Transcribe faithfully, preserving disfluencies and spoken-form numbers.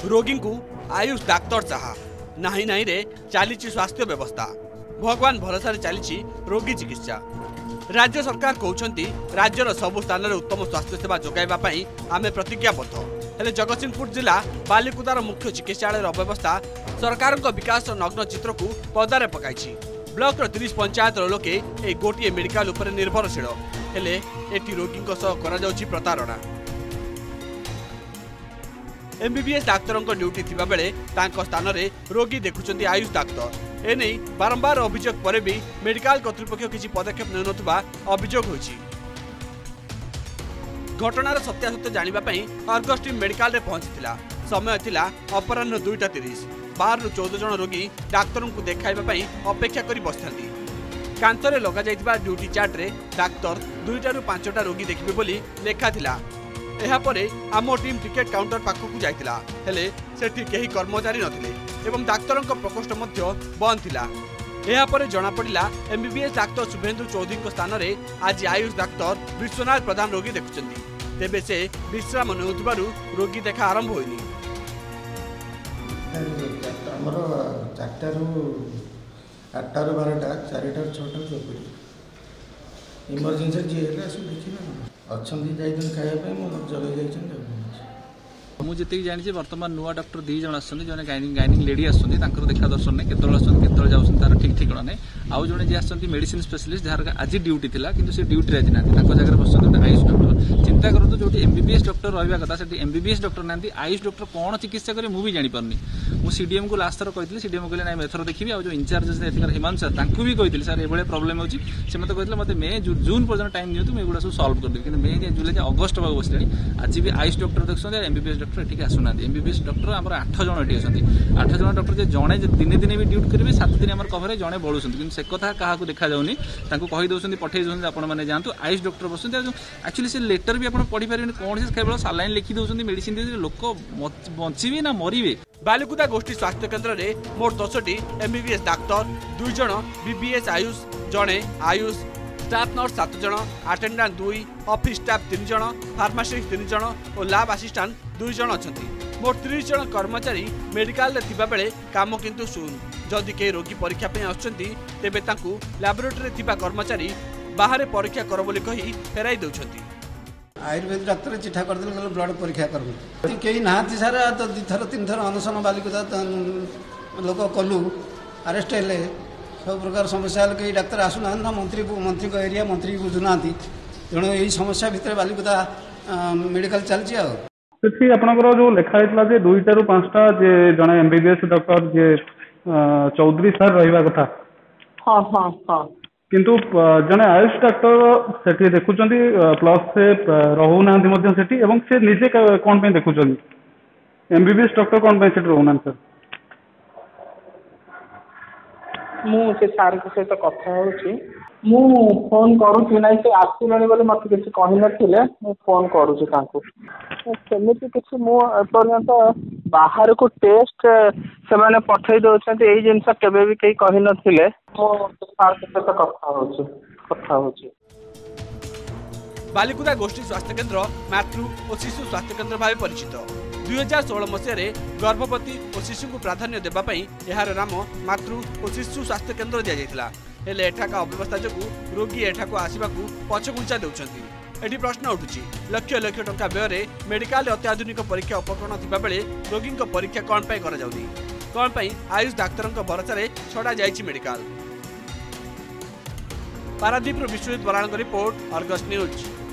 रोगी को आयुष डाक्तर चाहा नाही नाही रे चली स्वास्थ्य व्यवस्था भगवान भरोसा चली रोगी चिकित्सा। राज्य सरकार कहते राज्यर सबु स्थान में उत्तम स्वास्थ्य सेवा जोगाइवाई आम प्रतिज्ञाबद्ध हेले जगतसिंहपुर जिला बालिकुदार मुख्य चिकित्सालय अव्यवस्था सरकार विकास नग्न चित्र को पदारे पकाई। ब्लॉक तीस पंचायत लोके ए गोटे मेडिकल उपर निर्भरशील हेले एटी रोगी प्रतारणा। एमबीबीएस डाक्तर ड्यूटी थिबा बेले तांको स्थान में रोगी देखुचंती आयुष डाक्तर एने बारंबार अभियोग पर भी मेडिकल कर्तृपक्ष किसी पदक्षेप नेउनथुबा अभियोग होइछि। घटनार सत्यासत्य जानिबा अर्गस टीम मेडिकल रे पहुंचीला। समय थिला अपराह्न दुईटा तीस बार रु चौदह जन रोगी डाक्तर को देखाइबा अपेक्षा करी बसथांती। कांतरे लगा जाइतिबा ड्यूटी चार्ट रे डाक्तर दुईटा रु पांचटा रोगी देखिबे बोली लेखा थिला। एहा परे आम टीम टिकेट काउंटर पाखकु जाइतिला हेले सेठी केही कर्मचारी नथिले एवं डाक्तरक प्रकोष्ठ मध्य बंद थिला। एहा परे जणा पड़िला एमबीबीएस डाक्तर शुभेंदु चौधरी को स्थान में आज आयुष डाक्तर विश्वनाथ प्रधान रोगी देखुचंती। तेबे से विश्राम नेउथिबारु रोगी देखा आरंभ होइनी। हमरो चारटारू आठटारू बारटा चारिटारू छटारू चौपड़ी इमरजेंसी जी है सब देखिना अच्छी जाइछन खाया पे मो जगह जाइछन। मुझे जानी बर्तमान नुआ डॉक्टर दी जन आसुँच जन गाइनिंग गाइनिंग लेडी आसुँच देखा दर्शन नहीं केतल आसुँच केतल जाऊँ तार ठीक ठिकाना नहीं आउ जड़े जी आसुँच मेडिसिन स्पेशलिस्ट जार आज ड्यूटी थी कि से ड्यूटी आज ना जगह बस आयुष डॉक्टर चिंता करूँ जो एमबीबीएस डॉक्टर रहा कथा से एमबीबीएस डॉक्टर ना आयुष डॉक्टर कौन चिकित्सा करे मुझे जापारनी मुझे सीडीएम को लास्ट थर कही सीडीएम कहले ना एथर देखिए आज जो इंचार्ज हिमांशु सर तांकु भी कही सर ये प्रोब्लेम होची से मत कहते मतलब मे जून पर्यटन टाइम दिखाँ मुझे एगुड़ा सब सल्व करदेवी कि मे जुलाई अगस्ट तक बस आज भी आयुष डॉक्टर देखते एमबीबीएस डॉक्टर ये आसुना एमबीबीएस डॉक्टर आम आठ जन ये अच्छा आठ जन डॉक्टर जड़े दिन दिन भी ड्यूटी करेंगे सात दिन आम कभर जड़े बढ़ुं कि से कथा क्या देखा जाऊनी कही दौरान पठे दौरान आपने जातु आयुष डॉक्टर बस एक्चुअली से लेटर भी आप पढ़ी पारे कौन से केवल सालाइन लिखी दौरान मेडिसिन दे लोक बचे ना मरवे। बालिकुदा गोष्ठी स्वास्थ्य केन्द्र में मोट दसटी एमबीबीएस डाक्तर दुई जन बीबीएस आयुष जड़े आयुष स्टाफ नर्स सात जन अटेंडेंट दुई ऑफिस स्टाफ तीन जन फार्मासिस्ट तीन जन और लैब असिस्टेंट दुई जन अच्छा मोट तीस जन कर्मचारी मेडिकल थिबा बेले काम किंतु शून्य जदि के रोगी परीक्षा पे आछंती तेबे तांकु लैबोरेटरी थिबा कर्मचारी बाहर परीक्षा कर बोली कही फेराई दउछंती। आयुर्वेद डाक्तर चिठा कर देले ब्लड परीक्षा करबो केही नाहती सारा तो दि थर तीन थर अनशन बालिकुदा लोक कलु अरेस्ट हेले सब प्रकार समस्या कई डाक्तर आसुना मंत्री को मंत्री को एरिया मंत्री बुझुना तेणु यही समस्या भितर बालिकुदा मेडिकल चलछि आ सेठी आपनकर जो लेखा हैतला जे दुईटा रु पांचटा जे जने एमबीबीएस डॉक्टर जे चौधरी सर रहिबा कथा हां हां हां किंतु जने आयुष डॉक्टर सेठी देखुचंती प्लस से रहू नांती मध्ये सेठी एवं से निजे कोन पे देखुचंती एमबीबीएस डॉक्टर कोन पे सेठी रहू नांती सर मु से सार के सहित कथा होची मु फोन करूची नाही से आसिलानी बोले मत किसी कहि नथिले मु फोन करूची तांको सेमिति किसी मु पर्यंत बाहर को टेस्ट से माने पठै दउछंती एई जिंस केबे भी कहि कहि नथिले मु सार के सहित कथा होची कथा होची। बालिकुदा गोष्ठी स्वास्थ्य केन्द्र मातृ और शिशु स्वास्थ्य केन्द्र भाव परिचित दुई हजार षोह मसीह गर्भवती और शिशु को प्राधान्य देवाई यार नाम मातृ और शिशु स्वास्थ्य केन्द्र दि जाता हेले एठाका अव्यवस्था जो रोगी एठाको आसवा पछघुंचा देउछंती। एठी प्रश्न उठुची लक्ष लक्ष टंका व्यय मेडिकल अत्याधुनिक परीक्षा उपकरण थिबा बेले रोगी परीक्षा कौन पाई करा जाउनी कौन पाई आयुष डाक्तर भरोसा छड़ा जाइछि medical. Paradip Biswajit Baran report Argus news.